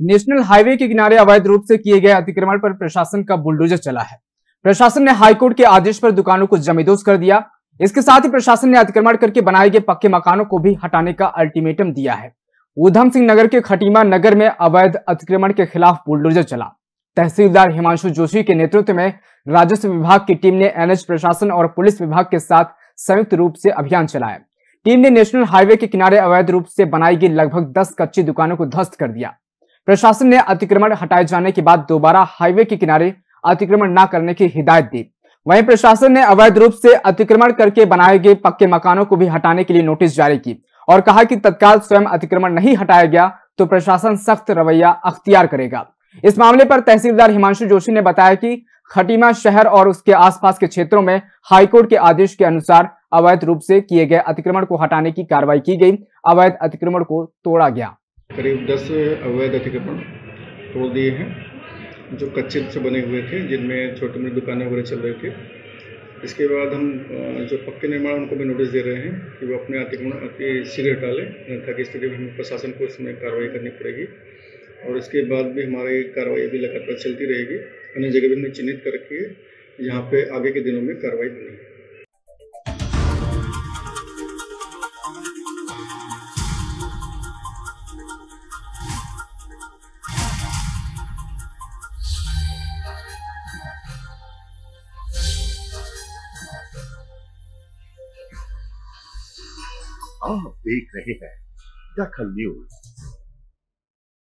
National highway के किनारे अवैध रूप से किए गए अतिक्रमण पर प्रशासन का बुलडोजर चला है। प्रशासन ने हाईकोर्ट के आदेश पर दुकानों को जमींदोज कर दिया। इसके साथ ही प्रशासन ने अतिक्रमण करके बनाए गए पक्के मकानों को भी हटाने का अल्टीमेटम दिया है। ऊधम सिंह नगर के खटीमा नगर में अवैध अतिक्रमण के खिलाफ बुलडोजर चला। तहसीलदार हिमांशु जोशी के नेतृत्व में राजस्व विभाग की टीम ने एनएच प्रशासन और पुलिस विभाग के साथ संयुक्त रूप से अभियान चलाया। टीम ने नेशनल हाईवे के किनारे अवैध रूप से बनाई गई लगभग 10 कच्ची दुकानों को ध्वस्त कर दिया। प्रशासन ने अतिक्रमण हटाए जाने के बाद दोबारा हाईवे के किनारे अतिक्रमण न करने की हिदायत दी। वहीं प्रशासन ने अवैध रूप से अतिक्रमण करके बनाए गए पक्के मकानों को भी हटाने के लिए नोटिस जारी की और कहा कि तत्काल स्वयं अतिक्रमण नहीं हटाया गया तो प्रशासन सख्त रवैया अख्तियार करेगा। इस मामले पर तहसीलदार हिमांशु जोशी ने बताया कि खटीमा शहर और उसके आसपास के क्षेत्रों में हाईकोर्ट के आदेश के अनुसार अवैध रूप से किए गए अतिक्रमण को हटाने की कार्रवाई की गई। अवैध अतिक्रमण को तोड़ा गया। करीब 10 अवैध अतिक्रमण तोड़ दिए हैं जो कच्चे से बने हुए थे, जिनमें छोटी मोटी दुकानें वगैरह चल रही थी। इसके बाद हम जो पक्के निर्माण उनको भी नोटिस दे रहे हैं कि वो अपने अतिक्रमण अति शीघ्र हटा लें, ताकि स्थिति में हमें प्रशासन को इसमें कार्रवाई करनी पड़ेगी। और इसके बाद भी हमारी कार्रवाई भी लगातार चलती रहेगी। अन्य जगह भी हमने चिन्हित कर रखी है जहाँ पे आगे के दिनों में कार्रवाई होनी है। आप देख रहे हैं दखल न्यूज।